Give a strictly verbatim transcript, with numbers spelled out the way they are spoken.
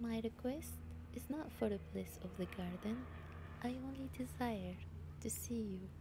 My request is not for the bliss of the garden. I only desire to see you